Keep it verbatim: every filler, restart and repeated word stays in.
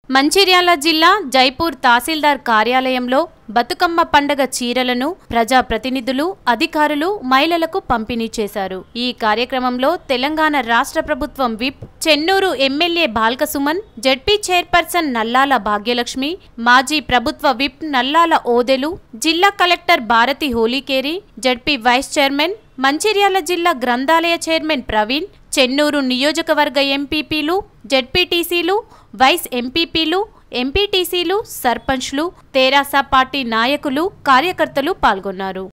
మంచిర్యాల జిల్లా జైపూర్ తహసీల్దార్ కార్యాలయంలో బతుకమ్మ పండగ చీరలను ప్రజా ప్రతినిధులు, అధికారులు, మహిళలకు పంపిణీ చేశారు. ఈ కార్యక్రమంలో తెలంగాణ రాష్ట్ర ప్రభుత్వం whip, Chennur MLA Balka Suman, ZP chairperson Nallala Bhagyalakshmi, మాజీ ప్రభుత్వ విప్ నల్లాల ఓదెలు, జిల్లా collector Bharathi Holikeri, ZP vice chairman, Mancherial జిల్లా గ్రంథాలయ చైర్మన్ ప్రవీణ్, చెన్నూరు నియోజకవర్గ ఎంపీపీలు, జెడ్పీటీసీలు, వైస్ ఎంపీపీలు, ఎంపీటీసీలు, సర్పంచ్లు, తెరాస పార్టీ నాయకులు, కార్యకర్తలు పాల్గొన్నారు.